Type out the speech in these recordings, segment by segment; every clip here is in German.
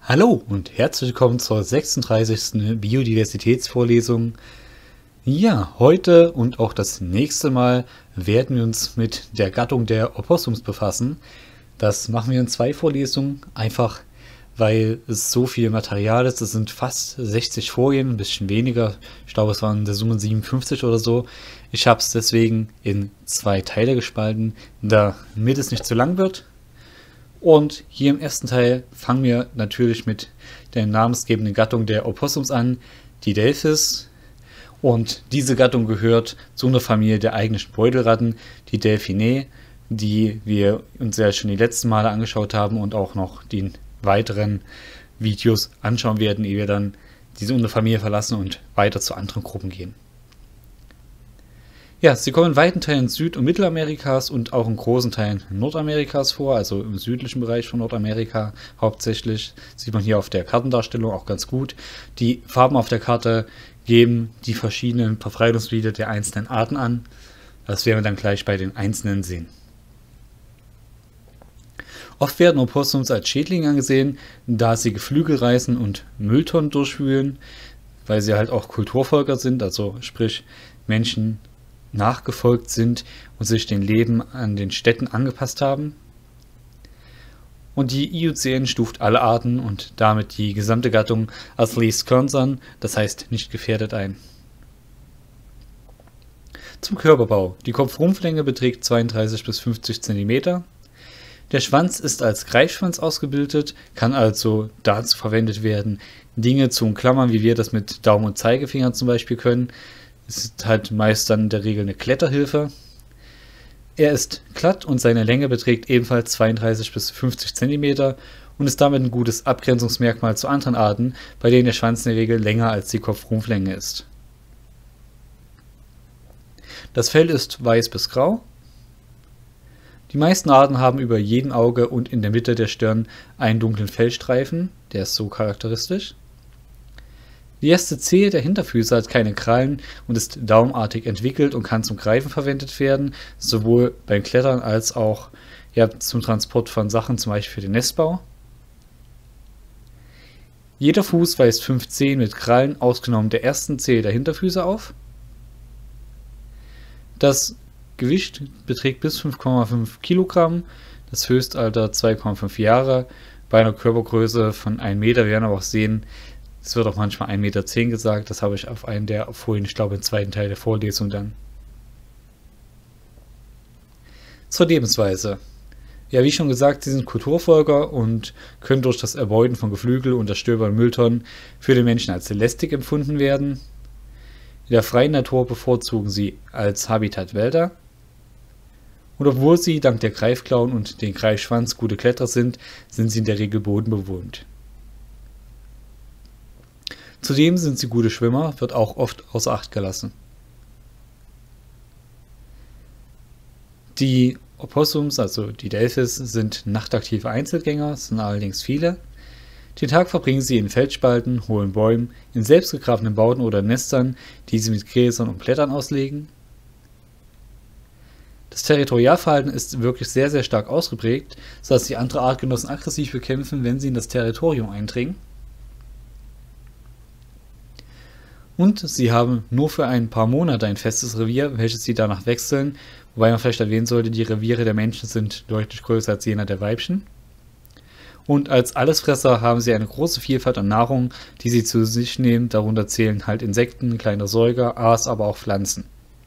Hallo und herzlich willkommen zur 36. Biodiversitätsvorlesung. Ja, heute und auch das nächste Mal werden wir uns mit der Gattung der Opossums befassen. Das machen wir in 2 Vorlesungen, einfach weil es so viel Material ist. Es sind fast 60 Folien, ein bisschen weniger. Ich glaube, es waren in der Summe 57 oder so. Ich habe es deswegen in 2 Teile gespalten, damit es nicht zu lang wird. Und hier im ersten Teil fangen wir natürlich mit der namensgebenden Gattung der Opossums an, die Delphis. Und diese Gattung gehört zu einer Familie der eigentlichen Beutelratten, die Delphinae, die wir uns ja schon die letzten Male angeschaut haben und auch noch die weiteren Videos anschauen werden, ehe wir dann diese Unterfamilie verlassen und weiter zu anderen Gruppen gehen. Ja, sie kommen in weiten Teilen Süd- und Mittelamerikas und auch in großen Teilen Nordamerikas vor, also im südlichen Bereich von Nordamerika hauptsächlich. Sieht man hier auf der Kartendarstellung auch ganz gut. Die Farben auf der Karte geben die verschiedenen Verbreitungsgebiete der einzelnen Arten an. Das werden wir dann gleich bei den einzelnen sehen. Oft werden Opossums als Schädlinge angesehen, da sie Geflügel reißen und Mülltonnen durchwühlen, weil sie halt auch Kulturvölker sind, also sprich Menschen nachgefolgt sind und sich dem Leben an den Städten angepasst haben. Und die IUCN stuft alle Arten und damit die gesamte Gattung als Least Concern, das heißt nicht gefährdet, ein. Zum Körperbau. Die Kopfrumpflänge beträgt 32 bis 50 cm. Der Schwanz ist als Greifschwanz ausgebildet, kann also dazu verwendet werden, Dinge zu umklammern, wie wir das mit Daumen und Zeigefinger zum Beispiel können. Es ist halt meist dann in der Regel eine Kletterhilfe. Er ist glatt und seine Länge beträgt ebenfalls 32 bis 50 cm und ist damit ein gutes Abgrenzungsmerkmal zu anderen Arten, bei denen der Schwanz in der Regel länger als die Kopfrumpflänge ist. Das Fell ist weiß bis grau. Die meisten Arten haben über jedem Auge und in der Mitte der Stirn einen dunklen Fellstreifen, der ist so charakteristisch. Die erste Zehe der Hinterfüße hat keine Krallen und ist daumenartig entwickelt und kann zum Greifen verwendet werden, sowohl beim Klettern als auch zum Transport von Sachen, zum Beispiel für den Nestbau. Jeder Fuß weist 5 Zehen mit Krallen, ausgenommen der ersten Zehe der Hinterfüße, auf. Das Gewicht beträgt bis 5,5 Kilogramm, das Höchstalter 2,5 Jahre. Bei einer Körpergröße von 1 Meter werden wir aber auch sehen, es wird auch manchmal 1,10 Meter gesagt, das habe ich auf einen der Folien, ich glaube im zweiten Teil der Vorlesung dann. Zur Lebensweise. Ja, wie schon gesagt, sie sind Kulturvölker und können durch das Erbeuten von Geflügel und das Stöbern Mülltonnen für den Menschen als lästig empfunden werden. In der freien Natur bevorzugen sie als Habitat Wälder. Und obwohl sie dank der Greifklauen und den Greifschwanz gute Kletterer sind, sind sie in der Regel bodenbewohnt. Zudem sind sie gute Schwimmer, wird auch oft außer Acht gelassen. Die Opossums, also die Delphis, sind nachtaktive Einzelgänger, es sind allerdings viele. Den Tag verbringen sie in Felsspalten, hohlen Bäumen, in selbstgegrabenen Bauten oder Nestern, die sie mit Gräsern und Blättern auslegen. Das Territorialverhalten ist wirklich sehr, sehr stark ausgeprägt, sodass sie andere Artgenossen aggressiv bekämpfen, wenn sie in das Territorium eindringen. Und sie haben nur für ein paar Monate ein festes Revier, welches sie danach wechseln, wobei man vielleicht erwähnen sollte, die Reviere der Männchen sind deutlich größer als jener der Weibchen. Und als Allesfresser haben sie eine große Vielfalt an Nahrung, die sie zu sich nehmen, darunter zählen halt Insekten, kleine Säuger, Aas, aber auch Pflanzen.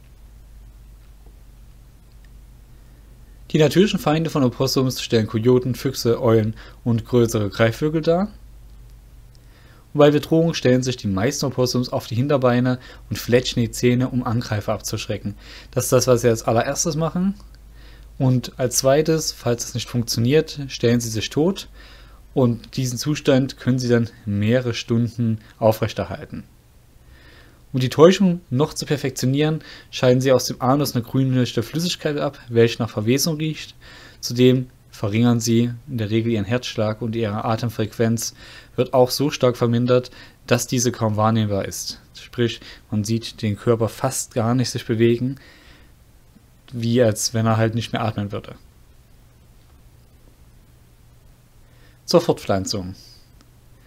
Die natürlichen Feinde von Opossums stellen Kojoten, Füchse, Eulen und größere Greifvögel dar. Und bei Bedrohung stellen sich die meisten Opossums auf die Hinterbeine und fletschen die Zähne, um Angreifer abzuschrecken. Das ist das, was sie als allererstes machen. Und als zweites, falls es nicht funktioniert, stellen sie sich tot. Und diesen Zustand können sie dann mehrere Stunden aufrechterhalten. Um die Täuschung noch zu perfektionieren, scheiden sie aus dem Anus eine grünliche Flüssigkeit ab, welche nach Verwesung riecht. Zudem verringern sie in der Regel ihren Herzschlag und ihre Atemfrequenz wird auch so stark vermindert, dass diese kaum wahrnehmbar ist. Sprich, man sieht den Körper fast gar nicht sich bewegen, wie als wenn er halt nicht mehr atmen würde. Zur Fortpflanzung.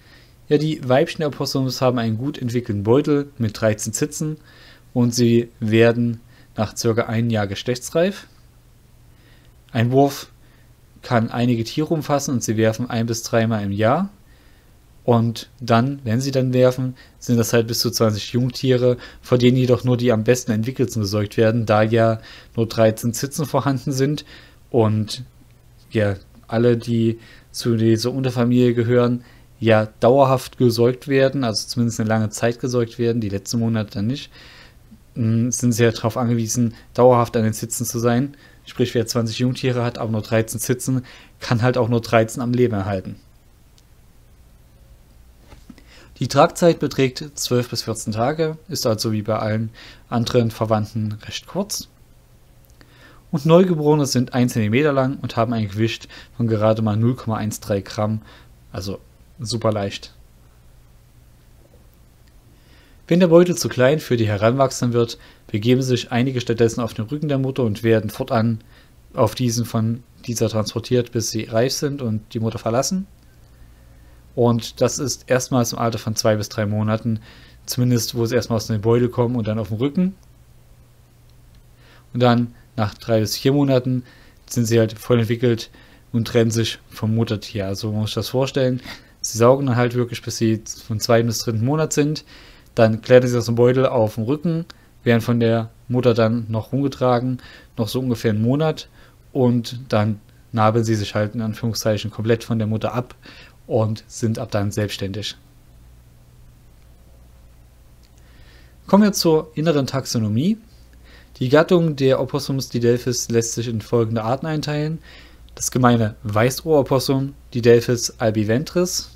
Ja, die Weibchen der Opossums haben einen gut entwickelten Beutel mit 13 Zitzen und sie werden nach ca. 1 Jahr geschlechtsreif. Ein Wurf kann einige Tiere umfassen und sie werfen 1 bis 3 Mal im Jahr. Und dann, wenn sie dann werfen, sind das halt bis zu 20 Jungtiere, von denen jedoch nur die am besten entwickelten gesäugt werden, da ja nur 13 Zitzen vorhanden sind und ja, alle, die zu dieser Unterfamilie gehören, ja dauerhaft gesäugt werden, also zumindest eine lange Zeit gesäugt werden, die letzten Monate dann nicht, sind sie ja darauf angewiesen, dauerhaft an den Zitzen zu sein. Sprich, wer 20 Jungtiere hat, aber nur 13 Zitzen, kann halt auch nur 13 am Leben erhalten. Die Tragzeit beträgt 12 bis 14 Tage, ist also wie bei allen anderen Verwandten recht kurz. Und Neugeborene sind 1 cm lang und haben ein Gewicht von gerade mal 0,13 Gramm, also super leicht. Wenn der Beutel zu klein für die Heranwachsenden wird, begeben sich einige stattdessen auf den Rücken der Mutter und werden fortan auf diesen von dieser transportiert, bis sie reif sind und die Mutter verlassen. Und das ist erstmals im Alter von 2 bis 3 Monaten, zumindest wo sie erstmal aus dem Beutel kommen und dann auf dem Rücken. Und dann nach 3 bis 4 Monaten sind sie halt voll entwickelt und trennen sich vom Muttertier. Also man muss sich das vorstellen, sie saugen dann halt wirklich, bis sie vom 2. bis 3. Monat sind. Dann klettern sie aus dem Beutel auf dem Rücken, werden von der Mutter dann noch rumgetragen, noch so ungefähr einen Monat. Und dann nabeln sie sich halt in Anführungszeichen komplett von der Mutter ab und sind ab dann selbstständig. Kommen wir zur inneren Taxonomie. Die Gattung der Opossums Didelphis lässt sich in folgende Arten einteilen. Das gemeine Weißohropossum Didelphis albiventris,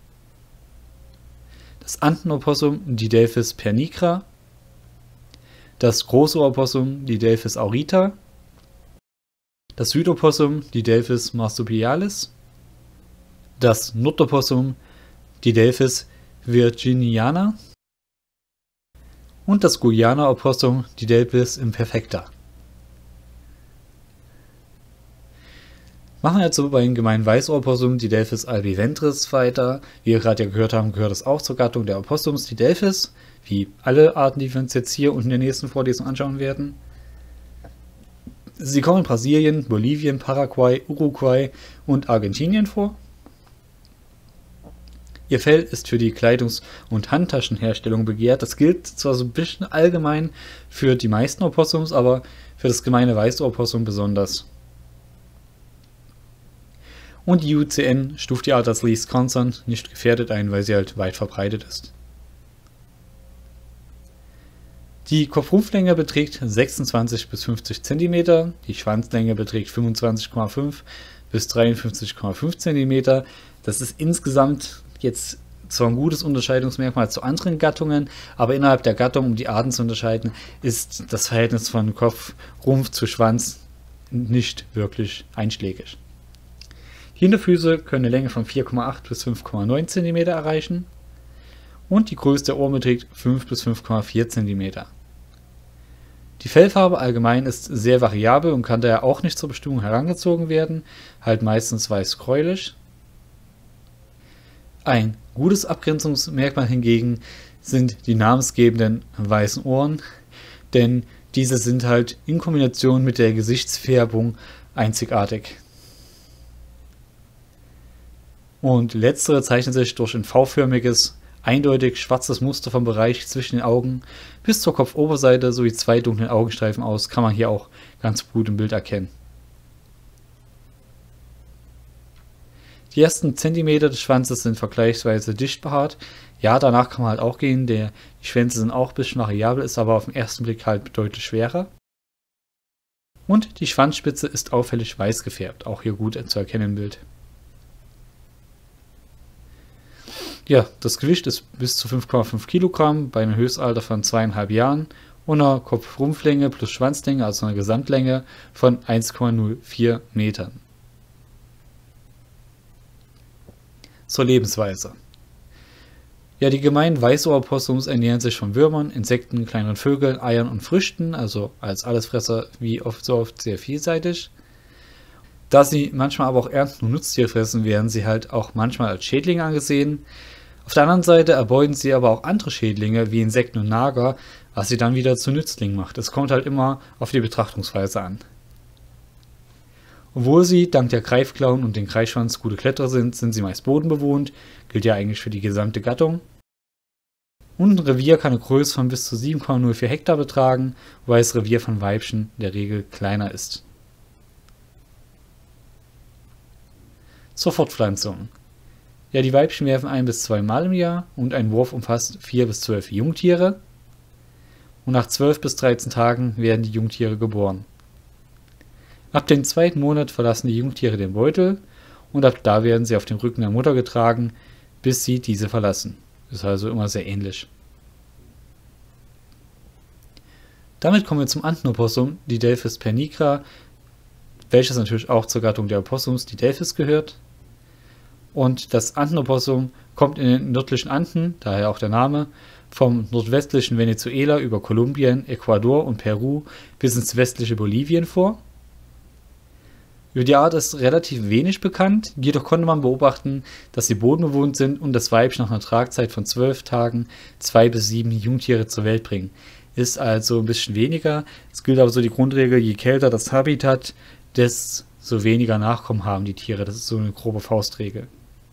das Antenopossum Didelphis pernigra, das Großohropossum Didelphis aurita, das Südopossum Didelphis marsupialis, das Nordopossum Didelphis virginiana und das Guyana-Opossum Didelphis imperfecta. Machen wir jetzt so bei den gemeinen Weißohropossum Didelphis albiventris weiter. Wie wir gerade ja gehört haben, gehört es auch zur Gattung der Opossums Didelphis, wie alle Arten, die wir uns jetzt hier und in der nächsten Vorlesung anschauen werden. Sie kommen in Brasilien, Bolivien, Paraguay, Uruguay und Argentinien vor. Ihr Fell ist für die Kleidungs- und Handtaschenherstellung begehrt. Das gilt zwar so ein bisschen allgemein für die meisten Opossums, aber für das gemeine Weißohropossum besonders. Und die IUCN stuft die Art als least concern, nicht gefährdet ein, weil sie halt weit verbreitet ist. Die Kopfrumpflänge beträgt 26 bis 50 cm, die Schwanzlänge beträgt 25,5 bis 53,5 cm. Das ist insgesamt jetzt zwar ein gutes Unterscheidungsmerkmal zu anderen Gattungen, aber innerhalb der Gattung, um die Arten zu unterscheiden, ist das Verhältnis von Kopf, Rumpf zu Schwanz nicht wirklich einschlägig. Die Hinterfüße können eine Länge von 4,8 bis 5,9 cm erreichen und die Größe der Ohren beträgt 5 bis 5,4 cm. Die Fellfarbe allgemein ist sehr variabel und kann daher auch nicht zur Bestimmung herangezogen werden, halt meistens weiß-gräulich. Ein gutes Abgrenzungsmerkmal hingegen sind die namensgebenden weißen Ohren, denn diese sind halt in Kombination mit der Gesichtsfärbung einzigartig. Und letztere zeichnet sich durch ein V-förmiges, eindeutig schwarzes Muster vom Bereich zwischen den Augen bis zur Kopfoberseite sowie 2 dunklen Augenstreifen aus, kann man hier auch ganz gut im Bild erkennen. Die ersten Zentimeter des Schwanzes sind vergleichsweise dicht behaart. Ja, danach kann man halt auch gehen, die Schwänze sind auch ein bisschen variabel, ist aber auf den ersten Blick halt deutlich schwerer. Und die Schwanzspitze ist auffällig weiß gefärbt, auch hier gut zu erkennen im Bild. Ja, das Gewicht ist bis zu 5,5 Kilogramm bei einem Höchstalter von 2,5 Jahren und einer Kopf-Rumpflänge plus Schwanzlänge, also einer Gesamtlänge von 1,04 Metern. Zur Lebensweise. Ja, die gemeinen Weißohropossums ernähren sich von Würmern, Insekten, kleineren Vögeln, Eiern und Früchten, also als Allesfresser wie so oft sehr vielseitig. Da sie manchmal aber auch Ernten und Nutztiere fressen, werden sie halt auch manchmal als Schädlinge angesehen. Auf der anderen Seite erbeuten sie aber auch andere Schädlinge wie Insekten und Nager, was sie dann wieder zu Nützlingen macht. Es kommt halt immer auf die Betrachtungsweise an. Obwohl sie dank der Greifklauen und den Greifschwanz gute Kletterer sind, sind sie meist bodenbewohnt, gilt ja eigentlich für die gesamte Gattung. Und ein Revier kann eine Größe von bis zu 7,04 Hektar betragen, wobei das Revier von Weibchen in der Regel kleiner ist. Zur Fortpflanzung. Ja, die Weibchen werfen 1 bis 2 Mal im Jahr und ein Wurf umfasst 4 bis 12 Jungtiere. Und nach 12 bis 13 Tagen werden die Jungtiere geboren. Ab dem 2. Monat verlassen die Jungtiere den Beutel und ab da werden sie auf dem Rücken der Mutter getragen, bis sie diese verlassen. Ist also immer sehr ähnlich. Damit kommen wir zum Antenopossum, die Delphis pernigra, welches natürlich auch zur Gattung der Opossums, die Delphis, gehört. Und das Antenopossum kommt in den nördlichen Anden, daher auch der Name, vom nordwestlichen Venezuela über Kolumbien, Ecuador und Peru bis ins westliche Bolivien vor. Über die Art ist relativ wenig bekannt, jedoch konnte man beobachten, dass sie bodenbewohnt sind und das Weibchen nach einer Tragzeit von 12 Tagen 2 bis 7 Jungtiere zur Welt bringen. Ist also ein bisschen weniger. Es gilt aber so die Grundregel, je kälter das Habitat, desto weniger Nachkommen haben die Tiere. Das ist so eine grobe Faustregel.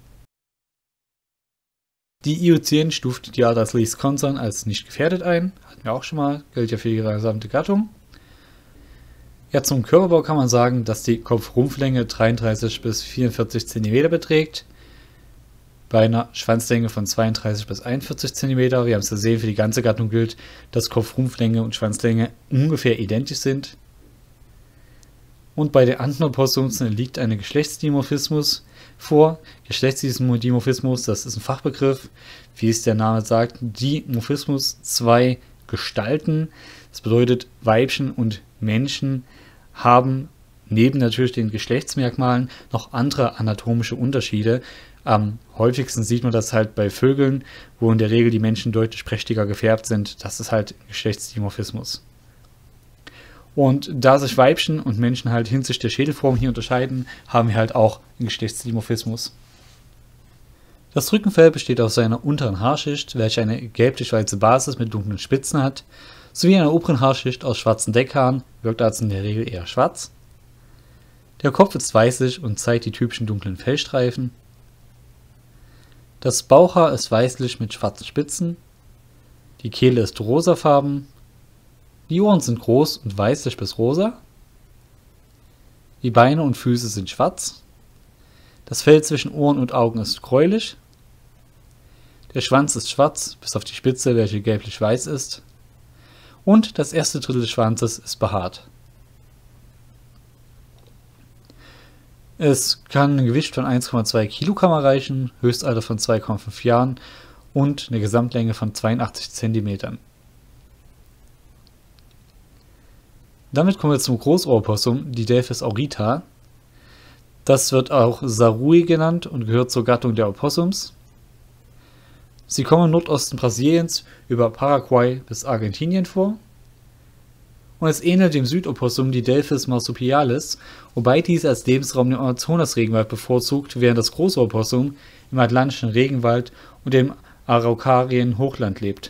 Die IUCN stuft die Art als least concern als nicht gefährdet ein. Hatten wir auch schon mal, gilt ja für die gesamte Gattung. Ja, zum Körperbau kann man sagen, dass die Kopfrumpflänge 33 bis 44 cm beträgt, bei einer Schwanzlänge von 32 bis 41 cm. Wir haben es gesehen, für die ganze Gattung gilt, dass Kopfrumpflänge und Schwanzlänge ungefähr identisch sind. Und bei den Antenopossums liegt ein Geschlechtsdimorphismus vor. Geschlechtsdimorphismus, das ist ein Fachbegriff, wie es der Name sagt, Dimorphismus, 2 Gestalten. Das bedeutet, Weibchen und Menschen haben neben natürlich den Geschlechtsmerkmalen noch andere anatomische Unterschiede. Am häufigsten sieht man das halt bei Vögeln, wo in der Regel die Menschen deutlich prächtiger gefärbt sind. Das ist halt Geschlechtsdimorphismus. Und da sich Weibchen und Menschen halt hinsichtlich der Schädelform hier unterscheiden, haben wir halt auch einen Geschlechtsdimorphismus. Das Rückenfell besteht aus seiner unteren Haarschicht, welche eine gelblich-weiße Basis mit dunklen Spitzen hat, sowie einer oberen Haarschicht aus schwarzen Deckhaaren, wirkt also in der Regel eher schwarz. Der Kopf ist weißlich und zeigt die typischen dunklen Fellstreifen. Das Bauchhaar ist weißlich mit schwarzen Spitzen. Die Kehle ist rosafarben. Die Ohren sind groß und weißlich bis rosa. Die Beine und Füße sind schwarz. Das Fell zwischen Ohren und Augen ist gräulich. Der Schwanz ist schwarz, bis auf die Spitze, welche gelblich-weiß ist. Und das erste Drittel des Schwanzes ist behaart. Es kann ein Gewicht von 1,2 Kilogramm erreichen, Höchstalter von 2,5 Jahren und eine Gesamtlänge von 82 cm. Damit kommen wir zum Großohrpossum, die Delphis aurita. Das wird auch Sarui genannt und gehört zur Gattung der Opossums. Sie kommen im Nordosten Brasiliens über Paraguay bis Argentinien vor. Und es ähnelt dem Südopossum, die Delphis marsupialis, wobei dies als Lebensraum den Amazonas-Regenwald bevorzugt, während das Großohrpossum im atlantischen Regenwald und dem Araukarien-Hochland lebt.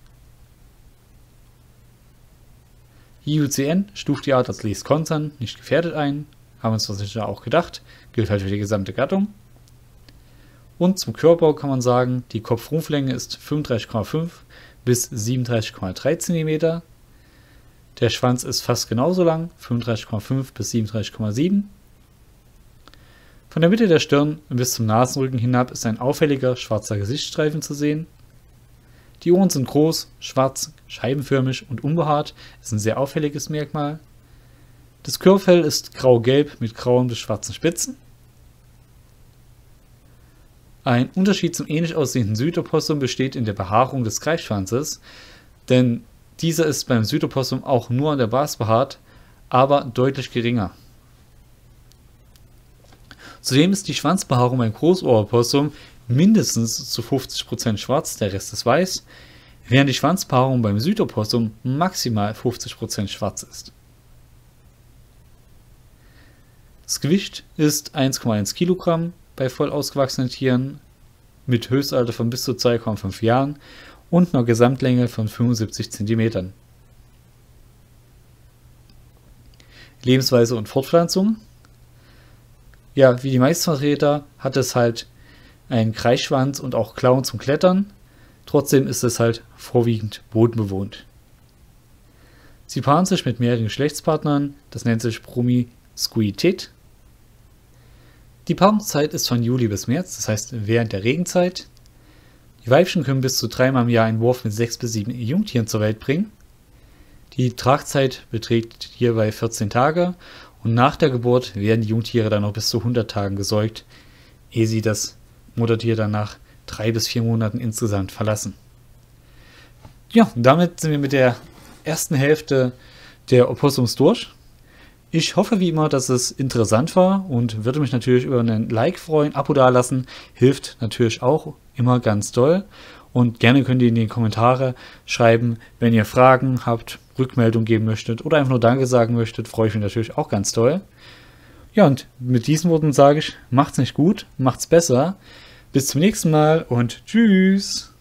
Die IUCN stuft die Art als least concern, nicht gefährdet ein, haben wir uns das sicher auch gedacht, gilt halt für die gesamte Gattung. Und zum Körperbau kann man sagen, die Kopfrumpflänge ist 35,5 bis 37,3 cm. Der Schwanz ist fast genauso lang, 35,5 bis 37,7. Von der Mitte der Stirn bis zum Nasenrücken hinab ist ein auffälliger schwarzer Gesichtsstreifen zu sehen. Die Ohren sind groß, schwarz, scheibenförmig und unbehaart, ist ein sehr auffälliges Merkmal. Das Körperfell ist grau-gelb mit grauen bis schwarzen Spitzen. Ein Unterschied zum ähnlich aussehenden Südopossum besteht in der Behaarung des Greifschwanzes, denn dieser ist beim Südopossum auch nur an der Basis behaart, aber deutlich geringer. Zudem ist die Schwanzbehaarung beim Großohrpossum mindestens zu 50% schwarz, der Rest ist weiß, während die Schwanzbehaarung beim Südopossum maximal 50% schwarz ist. Das Gewicht ist 1,1 Kilogramm bei voll ausgewachsenen Tieren mit Höchstalter von bis zu 2,5 Jahren und einer Gesamtlänge von 75 cm. Lebensweise und Fortpflanzung. Ja, wie die meisten Vertreter hat es halt einen Kreisschwanz und auch Klauen zum Klettern. Trotzdem ist es halt vorwiegend bodenbewohnt. Sie paaren sich mit mehreren Geschlechtspartnern, das nennt sich Promiskuität. Die Paarungszeit ist von Juli bis März, das heißt während der Regenzeit. Die Weibchen können bis zu 3-mal im Jahr einen Wurf mit 6 bis 7 Jungtieren zur Welt bringen. Die Tragzeit beträgt hierbei 14 Tage und nach der Geburt werden die Jungtiere dann noch bis zu 100 Tagen gesäugt, ehe sie das Muttertier dann nach 3 bis 4 Monaten insgesamt verlassen. Ja, damit sind wir mit der ersten Hälfte der Opossums durch. Ich hoffe wie immer, dass es interessant war und würde mich natürlich über einen Like freuen. Abo dalassen hilft natürlich auch immer ganz doll. Und gerne könnt ihr in die Kommentare schreiben, wenn ihr Fragen habt, Rückmeldung geben möchtet oder einfach nur Danke sagen möchtet, freue ich mich natürlich auch ganz doll. Ja, und mit diesen Worten sage ich, macht's nicht gut, macht's besser. Bis zum nächsten Mal und tschüss!